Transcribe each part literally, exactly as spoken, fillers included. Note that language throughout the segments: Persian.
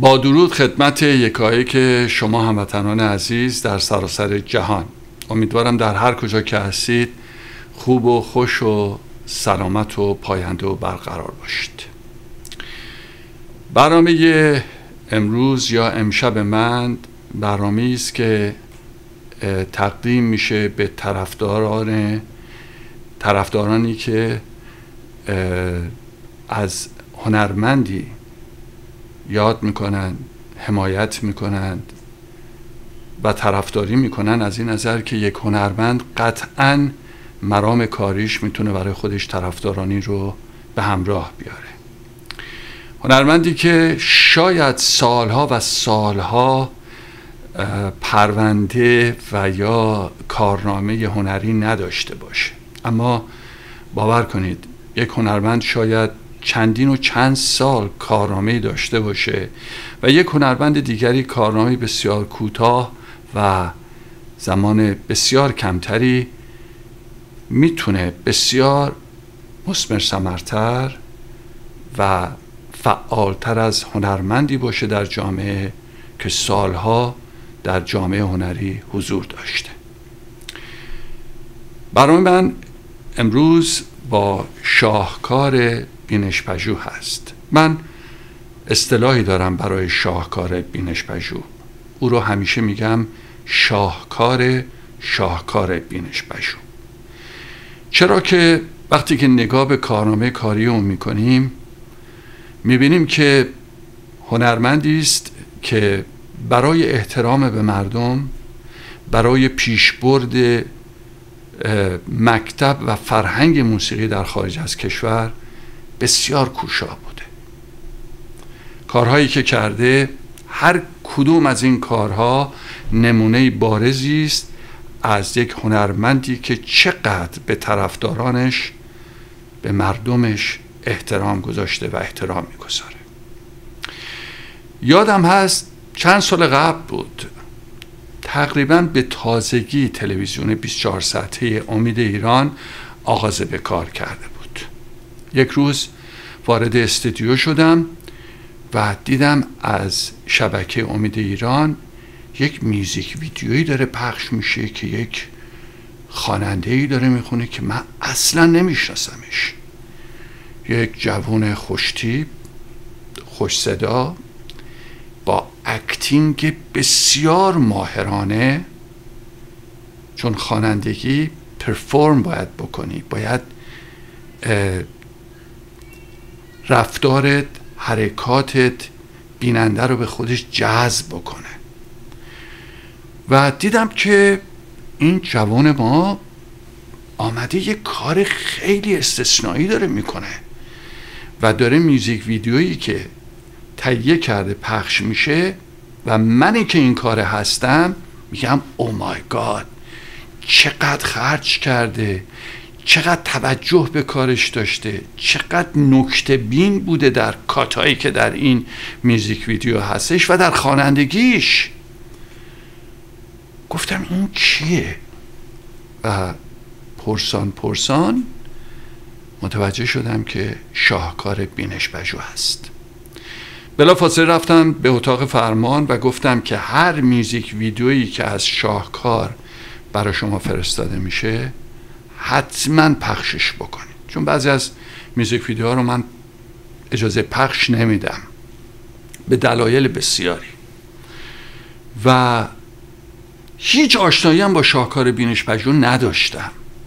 با درود خدمت یکایک شما هموطنان عزیز در سراسر جهان. امیدوارم در هر کجا که هستید خوب و خوش و سلامت و پاینده و برقرار باشید. برنامه امروز یا امشب من برنامه‌ای است که تقدیم میشه به طرفداران طرفدارانی که از هنرمندی یاد میکنن، حمایت میکنن و طرفداری میکنن، از این نظر که یک هنرمند قطعاً مرام کاریش میتونه برای خودش طرفدارانی رو به همراه بیاره. هنرمندی که شاید سالها و سالها پرونده و یا کارنامه هنری نداشته باشه، اما باور کنید یک هنرمند شاید چندین و چند سال کارنامه داشته باشه و یک هنرمند دیگری کارنامه بسیار کوتاه و زمان بسیار کمتری میتونه بسیار مثمر ثمرتر و فعالتر از هنرمندی باشه در جامعه که سالها در جامعه هنری حضور داشته. برای من امروز با شاهکار بینش پژوه هست. من اصطلاحی دارم برای شاهکار بینش پژوه، او رو همیشه میگم شاهکار شاهکار بینش پژوه. چرا که وقتی که نگاه به کارنامه کاری اون میکنیم میبینیم که هنرمندی است که برای احترام به مردم، برای پیشبرد مکتب و فرهنگ موسیقی در خارج از کشور بسیار کوشا بوده. کارهایی که کرده، هر کدوم از این کارها نمونه بارزی است از یک هنرمندی که چقدر به طرفدارانش، به مردمش احترام گذاشته و احترام میگذاره. یادم هست چند سال قبل بود، تقریباً به تازگی تلویزیون بیست و چهار ساعته امید ایران آغاز به کار کرده بود. یک روز وارد استودیو شدم و دیدم از شبکه امید ایران یک میوزیک ویدیویی داره پخش میشه که یک خواننده‌ای داره میخونه که من اصلا نمیشناسمش. یک جوان خوشتیپ، خوش صدا، با اکتینگ بسیار ماهرانه، چون خوانندگی پرفورم باید بکنی، باید رفتارت، حرکاتت بیننده رو به خودش جذب بکنه. و دیدم که این جوان ما آمده یک کار خیلی استثنایی داره میکنه و داره میوزیک ویدیویی که تهیه کرده پخش میشه و منی که این کار هستم میگم او مای گاد، چقدر خرج کرده، چقدر توجه به کارش داشته، چقدر نکته بین بوده در کاتایی که در این میوزیک ویدیو هستش و در خوانندگیش. گفتم این کیه؟ و پرسان پرسان متوجه شدم که شاهکار بینش پژوه است. بلافاصله رفتم به اتاق فرمان و گفتم که هر میوزیک ویدیویی که از شاهکار برای شما فرستاده میشه حتما پخشش بکنید، چون بعضی از میوزیک ویدیوها رو من اجازه پخش نمیدم به دلایل بسیاری و هیچ آشنایی هم با شاهکار بینش پژوه نداشتم،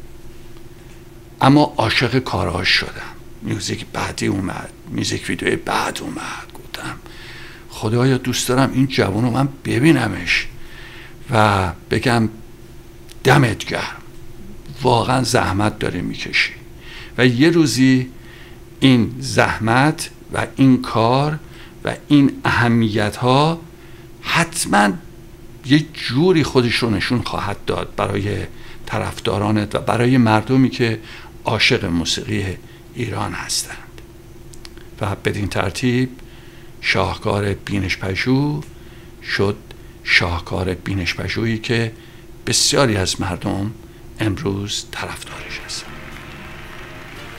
اما عاشق کارهاش شدم. میوزیک بعدی اومد، میوزیک ویدیو بعد اومد، گفتم خدایا دوست دارم این جوانو من ببینمش و بگم دمت گرم، واقعا زحمت داره میکشی. و یه روزی این زحمت و این کار و این اهمیت ها حتما یه جوری خودش رو نشون خواهد داد برای طرفدارانت و برای مردمی که عاشق موسیقی ایران هستند. و بدین ترتیب شاهکار بینش پژوه شد شاهکار بینش پژوهی که بسیاری از مردم امروز طرفدارش هستند.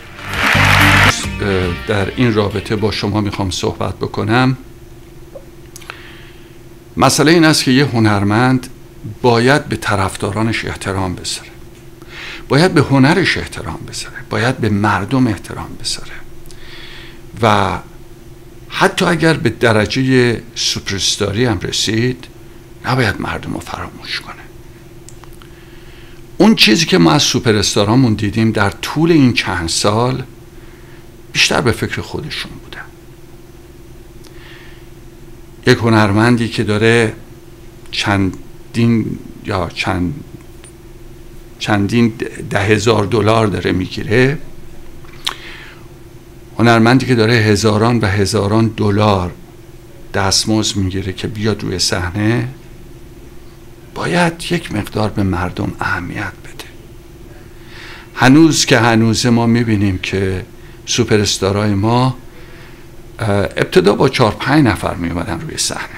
در این رابطه با شما میخوام صحبت بکنم مسئله این است که یه هنرمند باید به طرفدارانش احترام بذاره، باید به هنرش احترام بذاره، باید به مردم احترام بذاره و حتی اگر به درجه سوپرستاری هم رسید نباید مردم رو فراموش کنه. اون چیزی که ما از سوپرستارامون دیدیم در طول این چند سال بیشتر به فکر خودشون بودن. یک هنرمندی که داره چندین یا چند چندین ده هزار دلار داره میگیره، هنرمندی که داره هزاران و هزاران دلار دستمزد میگیره که بیاد روی صحنه، باید یک مقدار به مردم اهمیت بده. هنوز که هنوز ما میبینیم که سوپر استارای ما ابتدا با چهار پنج نفر میومدن روی صحنه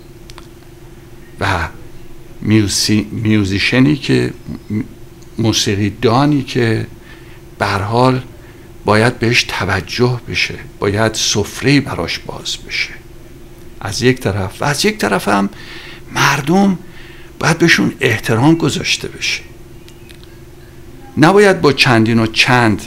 و میوزی، میوزیشنی که موسیقی دانی که به هر حال باید بهش توجه بشه، باید سفره براش باز بشه از یک طرف، و از یک طرف هم مردم باید بهشون احترام گذاشته بشه. نباید با چندین و چند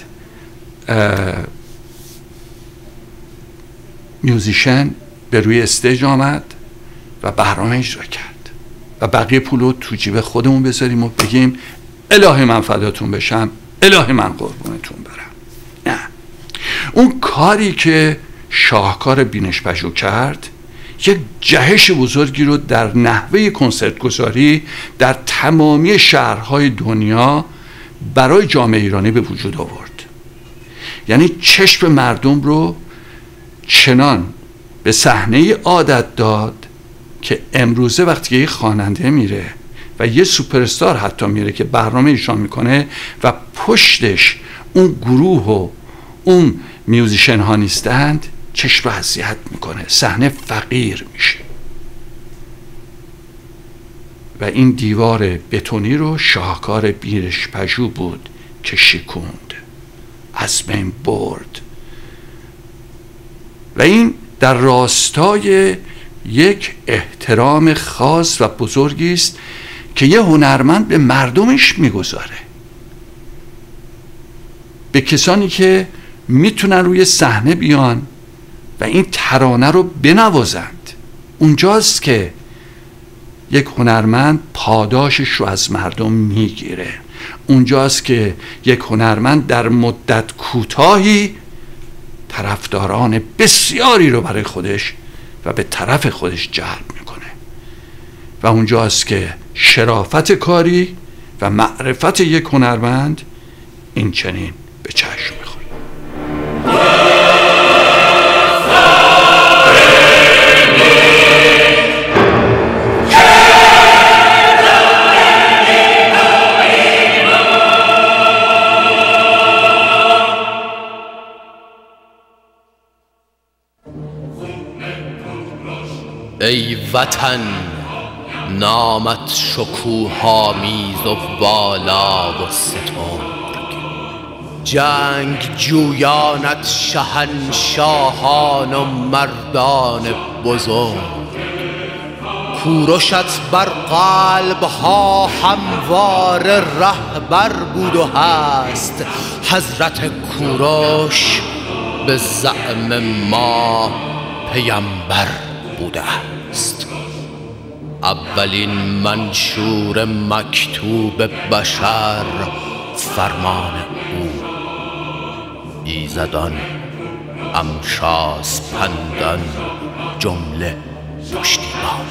میوزیشن به روی استیج آمد و برنامه اجرا کرد و بقیه پولو تو جیب خودمون بذاریم و بگیم الهی من فداتون بشم، الهی من قربونتون برم. نه، اون کاری که شاهکار بینش پژوه کرد یک جهش بزرگی رو در نحوه کنسرت گذاری در تمامی شهرهای دنیا برای جامعه ایرانی به وجود آورد. یعنی چشم مردم رو چنان به صحنه عادت داد که امروزه وقتی یه خواننده میره و یه سوپرستار حتی میره که برنامه ایشان میکنه و پشتش اون گروه و اون میوزیشن ها نیستند، چشم رو اذیت میکنه، صحنه فقیر میشه. و این دیوار بتونی رو شاهکار بینش پژوه بود که شکوند، از بین برد. و این در راستای یک احترام خاص و بزرگی است که یه هنرمند به مردمش میگذاره، به کسانی که میتونن روی صحنه بیان و این ترانه رو بنوازند. اونجاست که یک هنرمند پاداشش رو از مردم میگیره. اونجاست که یک هنرمند در مدت کوتاهی طرفداران بسیاری رو برای خودش و به طرف خودش جلب میکنه و اونجاست که شرافت کاری و معرفت یک هنرمند این چنین به چشم میخوره. ای وطن نامت شکوه‌آمیز و بالا و سترگ، جنگ جویانت شهنشاهان و مردان بزرگ، کوروشت بر قلبها هموار رهبر بود و هست. حضرت کوروش به زعم ما پیامبر بوده است. اولین منشور مکتوب بشر فرمان او، ایزدان امشاس پندان جمله پشتیبان.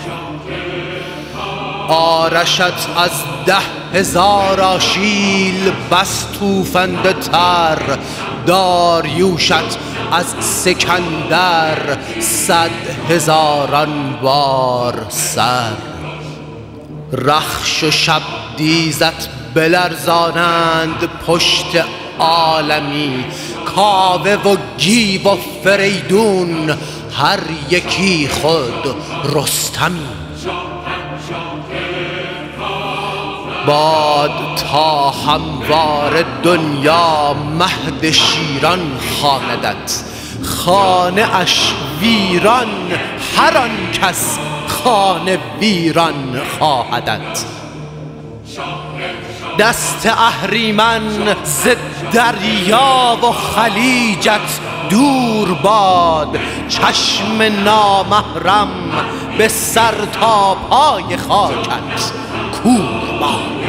آرشت از ده هزار آشیل بس توفنده تر، داریوشت از سکندر صد هزاران بار سر. رخش و شب دیزت بلرزانند پشت عالمی، کاوه و گیو و فریدون هر یکی خود رستمی. باد تا هموار دنیا مهد شیران خواندت، خانه اش ویران هر آن کس خانه ویران خواهدت. دست اهریمن ز دریا و خلیجت دور باد، چشم نامحرم به سر تا پای خاکت کور باد.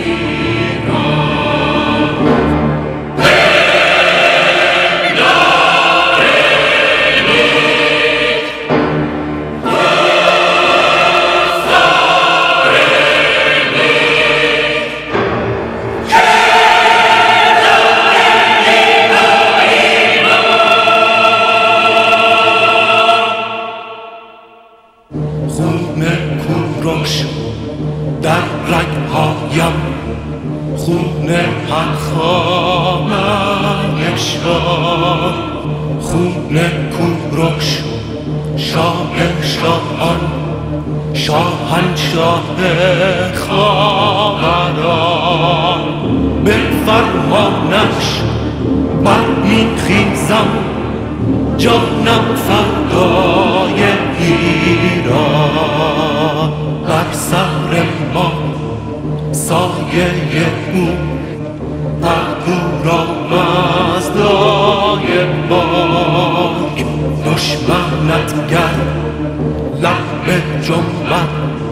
در رگهایم خون هر خامه شاه، خون کوروش شاه شاهان، شاهنشاه خاوران. به فرمانش برمیخیزم، جانم فدای ایران. بر سر ما سایه او اهورامزدای پاک. دشمنت گر لب جنبد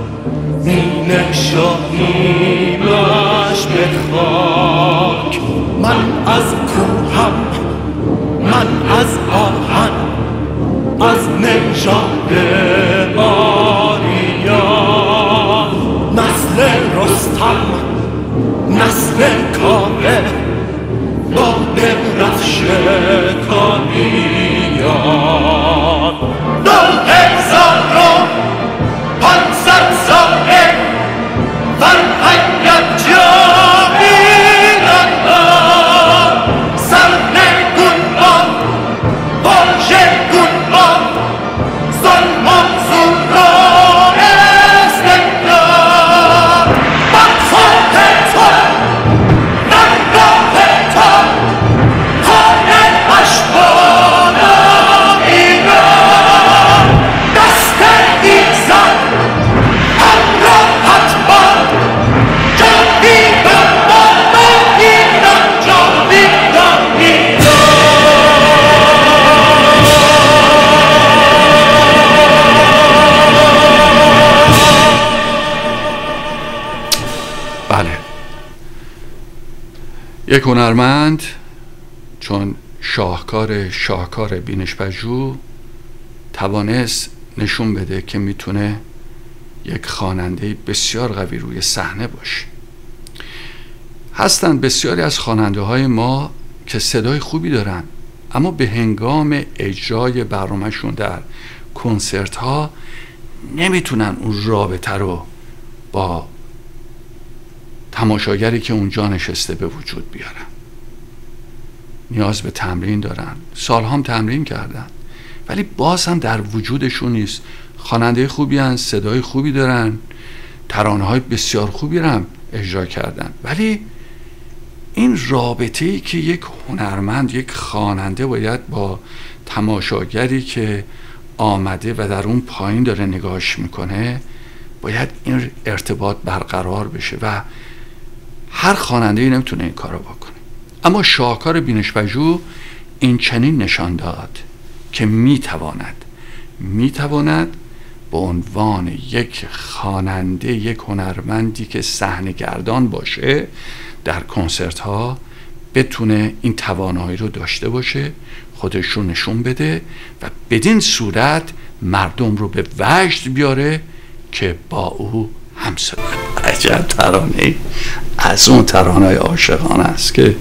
مینشانیمش به خاک. من از کوهم، من از آهن، از نژاد آریان. نسل رستم، نسل کاوه، باد رفش کامیان. دو هزار و پانصد ساله فرهنگت جاویدان باد. سرنگون باد، واژگون باد، ظلم و زور و استبداد. بر خاک تو، درگاه تو، خانه اشبال ایران. دست ایزد همراهت باد، جاویدان باد ایران، جاویدان ایران. بله، یک هنرمند چون شاهکار شاهکار بینش پژوه توانست نشون بده که میتونه یک خواننده بسیار قوی روی صحنه باشه. هستند بسیاری از خواننده های ما که صدای خوبی دارن، اما به هنگام اجرای برنامهشون در کنسرت ها نمیتونن اون رابطه رو با تماشاگری که اونجا نشسته به وجود بیارن. نیاز به تمرین دارن، سال هم تمرین کردن، ولی باز هم در وجودشون نیست. خواننده خوبی هن، صدای خوبی دارن، ترانه های بسیار خوبی رو هم اجرا کردن، ولی این رابطه ای که یک هنرمند، یک خواننده باید با تماشاگری که آمده و در اون پایین داره نگاهش میکنه، باید این ارتباط برقرار بشه و هر خواننده ای نمیتونه این کارو بکنه. اما شاهکار بینش پژوه این چنین نشان داد که میتواند میتواند به عنوان یک خواننده، یک هنرمندی که صحنه گردان باشه در کنسرت ها بتونه این توانایی رو داشته باشه، خودش رو نشون بده و بدین صورت مردم رو به وجد بیاره که با او همصدا. عجب ترانه از اون ترانه‌های عاشقانه است که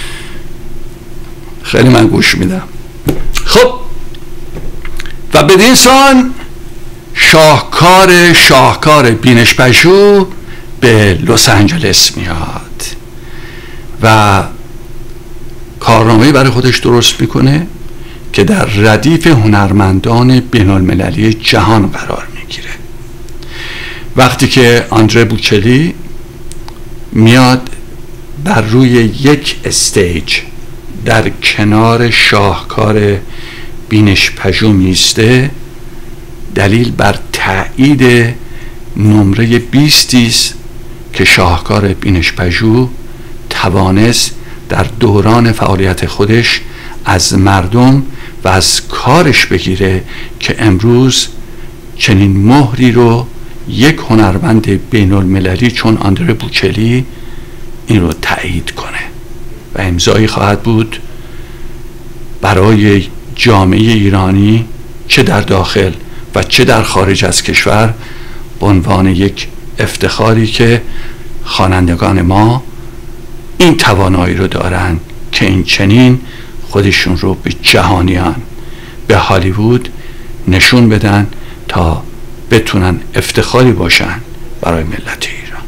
خیلی من گوش میدم. خب و بدین سان شاهکار شاهکار بینش پژوه به لس آنجلس میاد و کارنامه‌ای برای خودش درست میکنه که در ردیف هنرمندان بین المللی جهان قرار میگیره. وقتی که آندره بوچلی میاد بر روی یک استیج در کنار شاهکار بینش پژوه میسته، دلیل بر تایید نمره بیستی است که شاهکار بینش پژوه توانست در دوران فعالیت خودش از مردم و از کارش بگیره که امروز چنین مهری رو یک هنرمند بین المللی چون آندره بوچلی این رو تایید کنه و امضایی خواهد بود برای جامعه ایرانی چه در داخل و چه در خارج از کشور به عنوان یک افتخاری که خوانندگان ما این توانایی رو دارن که این چنین خودشون رو به جهانیان، به هالیوود نشون بدن تا بتونن افتخاری باشن برای ملت ایران.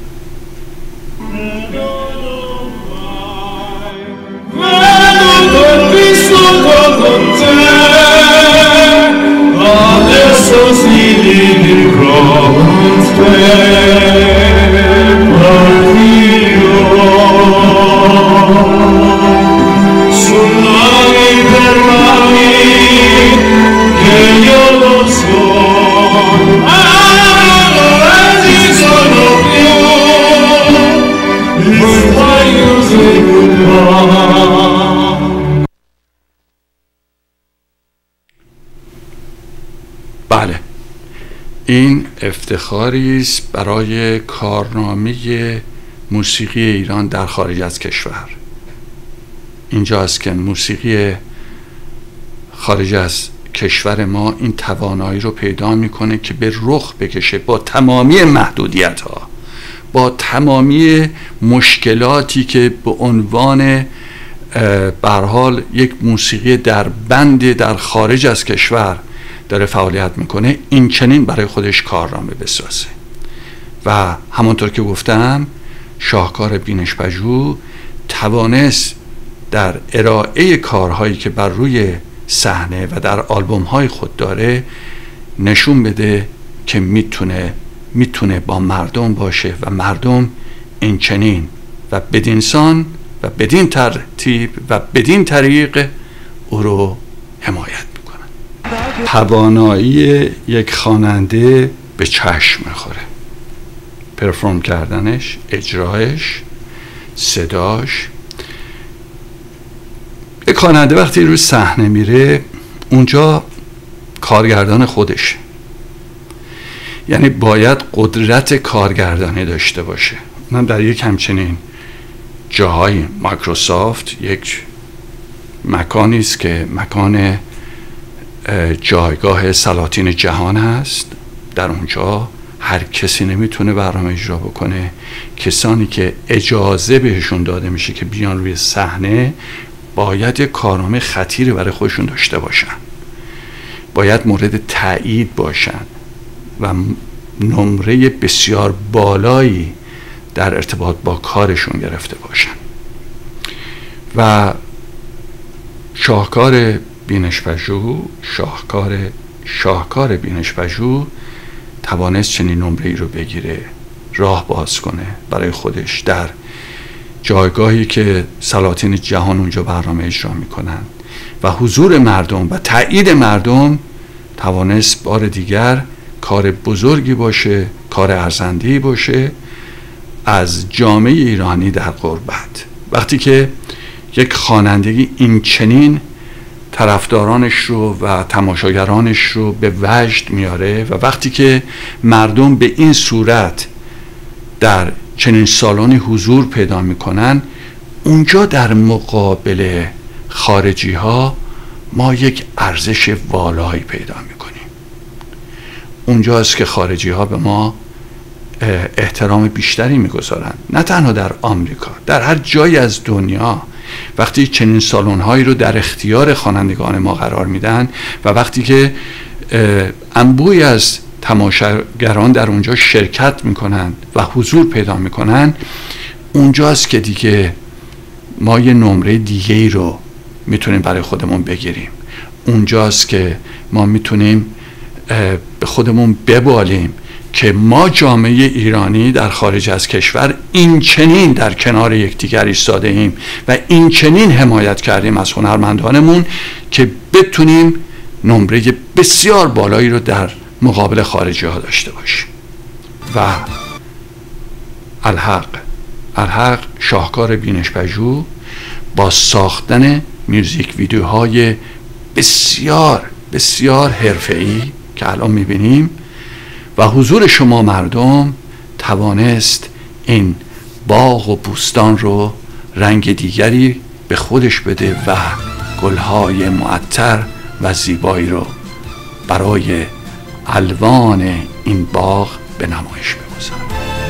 بله، این افتخاری است برای کارنامه موسیقی ایران در خارج از کشور. اینجاست که موسیقی خارج از کشور ما این توانایی رو پیدا میکنه که به رخ بکشه با تمامی محدودیت ها، با تمامی مشکلاتی که به عنوان به هر حال یک موسیقی در بند در خارج از کشور داره فعالیت میکنه، این چنین برای خودش کارنامه بسازه. و همونطور که گفتم شاهکار بینش پژوه توانست در ارائه کارهایی که بر روی صحنه و در آلبوم های خود داره نشون بده که میتونه میتونه با مردم باشه و مردم این چنین و بدین سان و بدین ترتیب و بدین طریق او رو حمایت میکنن. توانایی یک خواننده به چشم میخوره، پرفورم کردنش، اجرایش، صداش. یک خواننده وقتی روی صحنه میره اونجا کارگردان خودشه، یعنی باید قدرت کارگردانی داشته باشه. من در یک همچنین جاهای مایکروسافت یک مکانی است که مکان جایگاه سلاطین جهان هست، در اونجا هر کسی نمیتونه برنامه اجرا بکنه. کسانی که اجازه بهشون داده میشه که بیان روی صحنه باید یک کارنامه خطیری برای خودشون داشته باشن، باید مورد تایید باشن و نمره بسیار بالایی در ارتباط با کارشون گرفته باشن. و شاهکار بینش پژوه شاهکار شاهکار بینش پژوه توانست چنین نمره ای رو بگیره، راه باز کنه برای خودش در جایگاهی که سلاطین جهان اونجا برنامه اجرا میکنن و حضور مردم و تایید مردم توانست بار دیگر کار بزرگی باشه، کار ارزنده‌ای باشه از جامعه ایرانی در غربت. وقتی که یک خوانندگی این چنین طرفدارانش رو و تماشاگرانش رو به وجد میاره و وقتی که مردم به این صورت در چنین سالانی حضور پیدا میکنن، اونجا در مقابل خارجی ها ما یک ارزش والایی پیدا میکنیم. اونجاست که خارجی ها به ما احترام بیشتری میگذارن، نه تنها در آمریکا، در هر جایی از دنیا. وقتی چنین سالن هایی رو در اختیار خوانندگان ما قرار میدن و وقتی که انبوهی از تماشاگران در اونجا شرکت میکنن و حضور پیدا میکنن، اونجاست که دیگه ما یه نمره دیگه ای رو میتونیم برای خودمون بگیریم. اونجاست که ما میتونیم به خودمون ببالیم که ما جامعه ایرانی در خارج از کشور این چنین در کنار یکدیگر ایستاده ایم و این چنین حمایت کردیم از هنرمندانمون که بتونیم نمره بسیار بالایی رو در مقابل خارجی ها داشته باشیم. و الحق الحق شاهکار بینش پژوه با ساختن میوزیک ویدیوهای بسیار بسیار حرفه‌ای که الان میبینیم و حضور شما مردم توانست این باغ و بوستان رو رنگ دیگری به خودش بده و گلهای معطر و زیبایی رو برای الوان این باغ به نمایش بگذارد.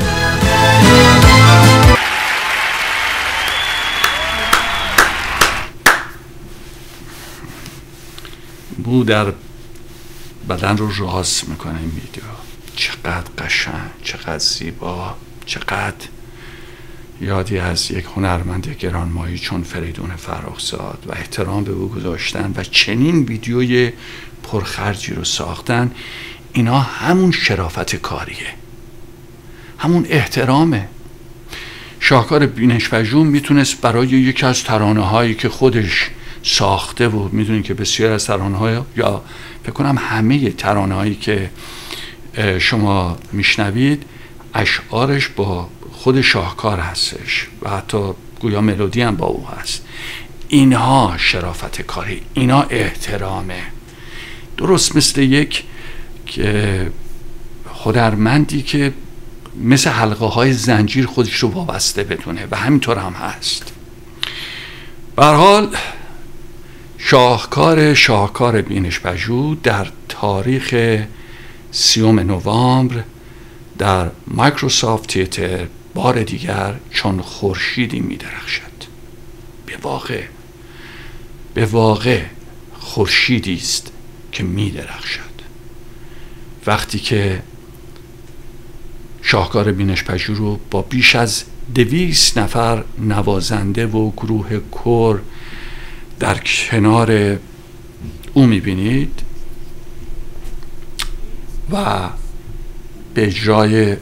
مو در بدن رو راست میکنه این ویدیو. چقدر قشنگ، چقدر زیبا، چقدر یادی از یک هنرمند گرانمایه چون فریدون فرخزاد و احترام به او گذاشتن و چنین ویدیوی پرخرجی رو ساختن. اینا همون شرافت کاریه، همون احترامه. شاهکار بینش پژوه میتونست برای یکی از ترانه هایی که خودش ساخته و میدونین که بسیار از ترانه های یا فکر کنم همه ترانه هایی که شما میشنوید اشعارش با خود شاهکار هستش و حتی گویا ملودی هم با او هست. اینها شرافت کاری، اینا احترامه. درست مثل یک هنرمندی که مثل حلقه های زنجیر خودش رو وابسته بدونه و همینطور هم هست. به هر حال شاهکار شاهکار بینش پژوه در تاریخ سیوم نوامبر در مایکروسافت تیاتر بار دیگر چون خورشیدی می درخشد. به واقع به واقع خورشیدی است که می درخشد. وقتی که شاهکار بینش پژوه رو با بیش از دویست نفر نوازنده و گروه کور در کنار او میبینید و به اجرای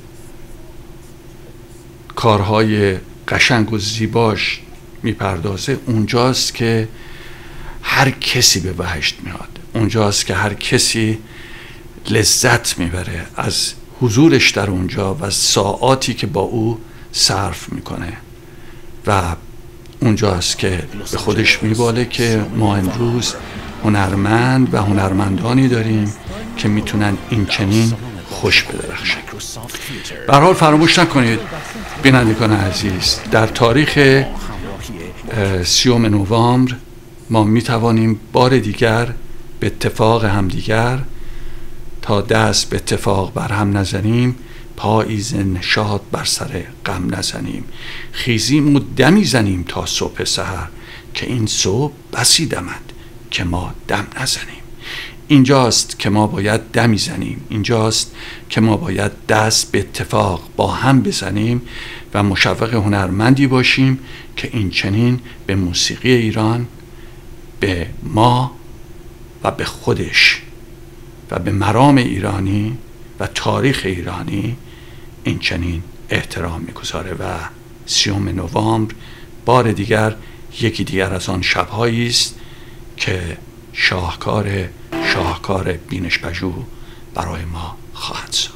کارهای قشنگ و زیباش میپردازه، اونجاست که هر کسی به بهشت میاد. اونجاست که هر کسی لذت میبره از حضورش در اونجا و ساعاتی که با او صرف میکنه و اونجاست که به خودش میباله که ما امروز هنرمند و هنرمندانی داریم که میتونن این چنین خوش بدرخشن. به هر حال فراموش نکنید بینندگان عزیز، در تاریخ سیوم نوامبر ما میتوانیم بار دیگر به اتفاق همدیگر تا دست به اتفاق بر هم نزنیم، پاییز نشاط بر سر غم نزنیم. خیزیم و دمی زنیم تا صبح سحر، که این صبح بسی دمد که ما دم نزنیم. اینجاست که ما باید دمی زنیم، اینجاست که ما باید دست به اتفاق با هم بزنیم و مشوق هنرمندی باشیم که این چنین به موسیقی ایران، به ما و به خودش و به مرام ایرانی و تاریخ ایرانی این چنین احترام میگذاره. و سیوم نوامبر بار دیگر یکی دیگر از آن شبهایی است که شاهکار شاهکار بینش پژوه برای ما خواهد ساخت.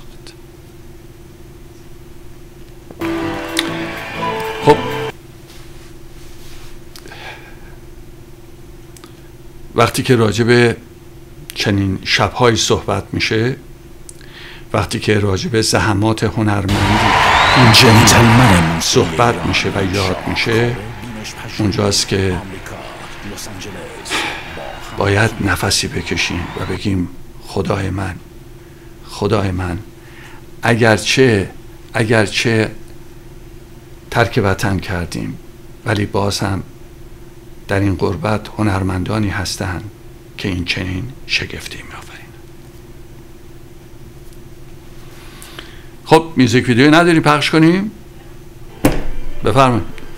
خب وقتی که راجع به چنین شبهایی صحبت میشه، وقتی که راجع به زحمات هنرمندی این چنین صحبت میشه و یاد میشه، اونجاست که باید نفسی بکشیم و بگیم خدای من، خدای من، اگرچه اگرچه ترک وطن کردیم ولی باز هم در این غربت هنرمندانی هستند که این چنین شگفتی می‌آفرینند. خب میوزیک ویدیو نداریم پخش کنیم؟ بفرمایید.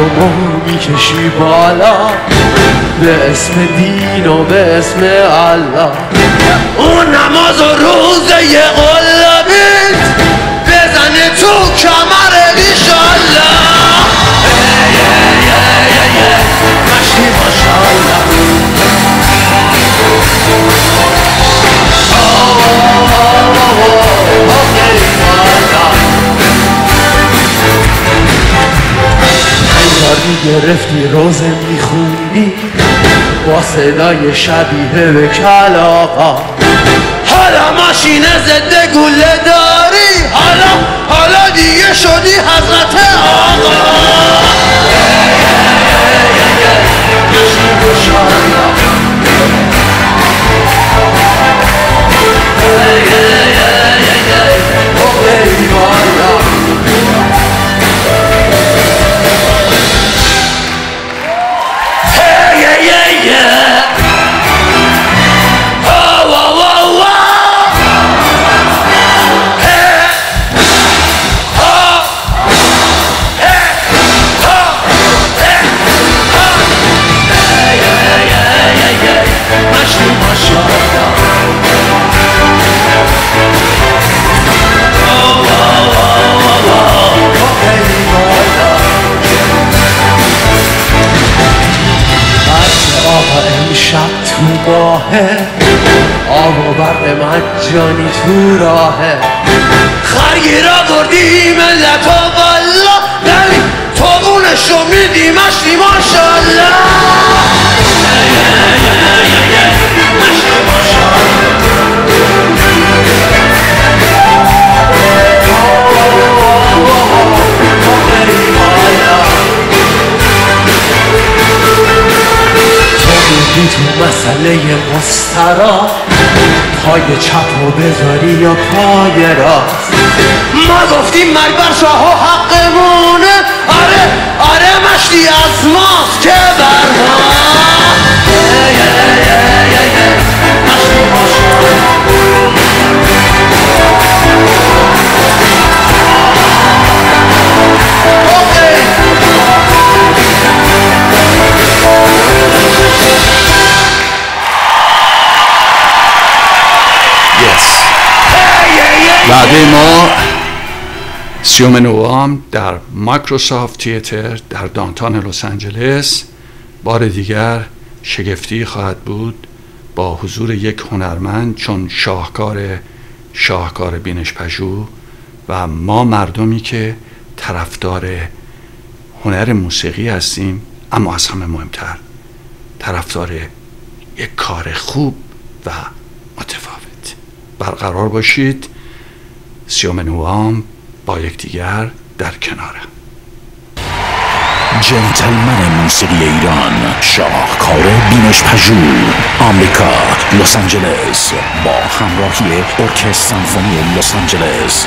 مردم رو میکشی بالا، به اسم دین و به اسم الله. اون نماز و روزه یه قلبیت بزنه تو کمر ایشالله. مشتی ماشالله. گرفتی روزه میخوندی با صدای شبیه به کلاغا. حالا ماشین ضد گوله داری، حالا حالا دیگه شدی حضرت آقا. آب و برق مجانی تو راهه. خرگیرا بردی ملت و والا، دلی توبونشو میدی مشتی ماشالله. مشتی ماشالله. تو مسئله مسترا پای چپ و بذاری یا پای راست. ما گفتیم مرگ بر شاه و حقمونه. آره آره مشتی از ماست که بر ما. بعد ما سیوم نوامبر در مایکروسافت تیاتر در دانتان لس آنجلس بار دیگر شگفتی خواهد بود با حضور یک هنرمند چون شاهکار شاهکار بینش پژوه و ما مردمی که طرفدار هنر موسیقی هستیم، اما از همه مهمتر طرفدار یک کار خوب و متفاوت. برقرار باشید. سیوم نوامبر با یکدیگر در کنار. جنتلمن موسیقی ایران، شاهکار بینش پژوه، آمریکا، لس آنجلس با همراهی ارکستر سمفونی لس آنجلس.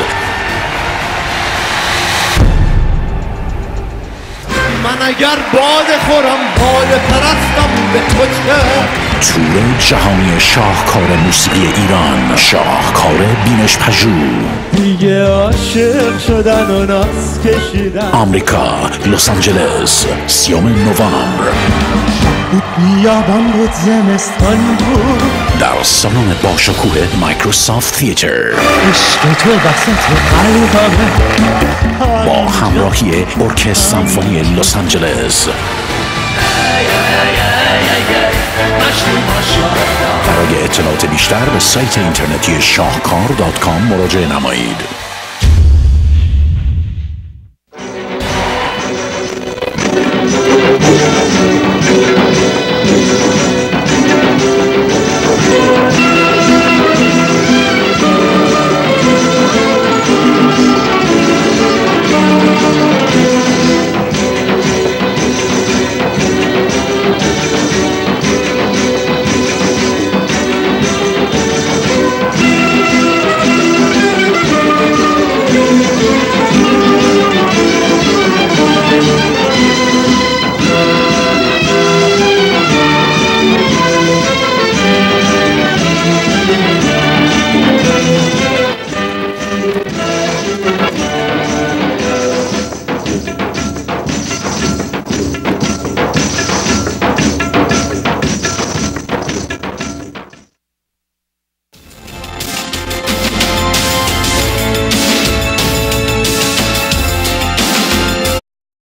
من اگر باد خورم باد پرستم به تو چه؟ تور جهانی شاهکار موسیقی ایران، شاهکار بینش پژوه. دیگه عاشق شدن و ناز کشیدن. آمریکا، لس آنجلس، سیوم نوامبر. بود بیابان بود زمستان بود. در سالن باشکوه مایکروسافت تیاتر. عشق تو وسط قلبمه با همراهی ارکستر سمفونی لس آنجلس. برای اطلاعات بیشتر به سایت اینترنتی شاهکار دات کام مراجعه نمایید.